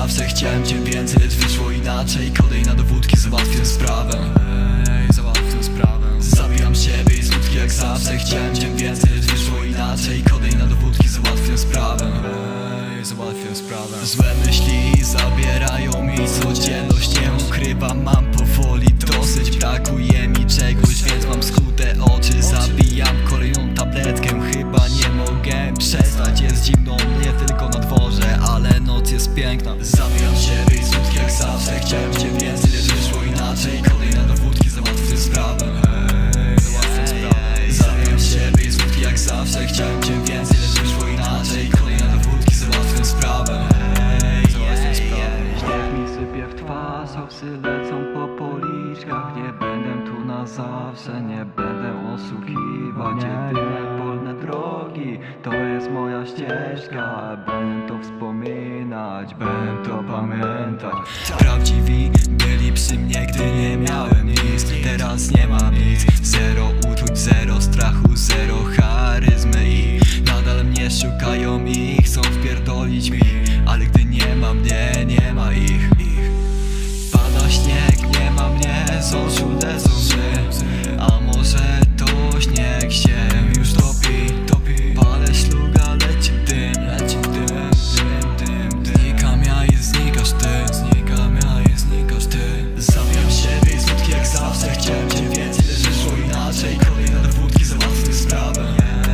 zawsze chciałem cię więcej, lecz wyszło inaczej. Kolejna do wódki, załatwię sprawę. Załatwię sprawę. Zabijam siebie i smutki jak zawsze. Chciałem cię więcej, lecz wyszło inaczej. Kolejna do wódki, załatwię sprawę. Załatwię sprawę. Złe myśli zabierają mi codzienność. Nie ukrywam, mam powoli dosyć. Brakuje mi czegoś, więc mam skute oczy. Zabijam kolejną tabletkę, chyba nie mogę przestać. Jest zimno, nie tylko na dworze, ale noc jest piękna. Zabijam siebie i smutki jak zawsze. Chciałem cię więcej, lecz wyszło inaczej. Kolejna do wódki, załatwię sprawę. Załatwię sprawę. Zabijam siebie i smutki jak zawsze. Chciałem cię więcej, lecz wyszło inaczej. Kolejna do wódki, załatwię sprawę. Załatwię sprawę. Śnieg mi sypie w twarz, hopsy lecą po policzkach. Nie będę tu na zawsze, nie będę osłuchiwać. Jedyne wolne drogi to jest moja ścieżka. Będę to wspominać, będę to pamiętać. Prawdziwi byli przy mnie, gdy nie miałem nic. Teraz nie mam nic. Zero uczuć, zero strachu, zero charyzmy. I nadal mnie szukają i chcą wpierdolić mi. Ale gdy nie ma mnie, nie ma ich. Pada śnieg, nie ma mnie, z oczu lecą łzy. A może to śnieg się już topi. Palę szluga, leci dym. Znikam ja i znikasz ty. Znikam ja i znikasz ty. Zabijam siebie i smutki jak zawsze. Chciałem cię więcej, lecz wyszło inaczej. Kolejna do wódki, załatwię sprawę.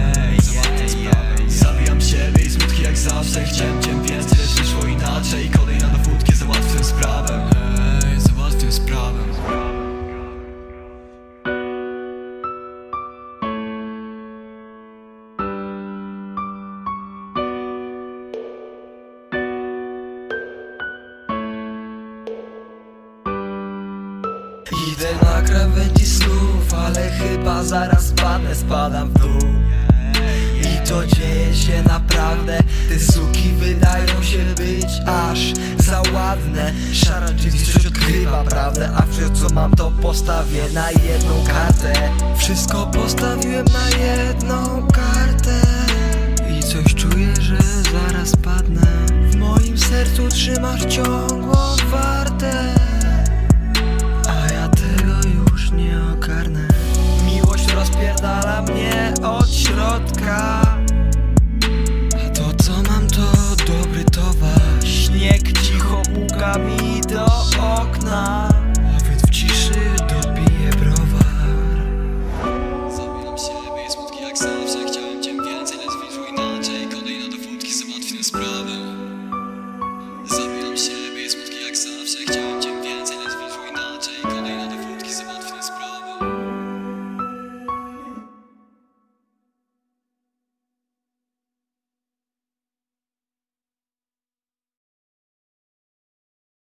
Zabijam siebie i smutki jak zawsze. Chciałem cię więcej, lecz wyszło inaczej. Kolejna do wódki, załatwię sprawę. Załatwię sprawę. Idę na krawędzi snów, ale chyba zaraz spadam w dół. I to dzieje się naprawdę. Te suki wydają się być aż za ładne. Szara rzeczywistość odkrywa prawdę, a wszystko co mam to postawię na jedną kartę. Wszystko postawiłem na jedną kartę. I coś czuję, że zaraz padnę. W moim sercu trzymasz ciągłą wartę. A ja tego już nie ogarnę. Miłość rozpierdala mnie od środka. A to co mam to dobry towar. Śnieg cicho puka mi do okna.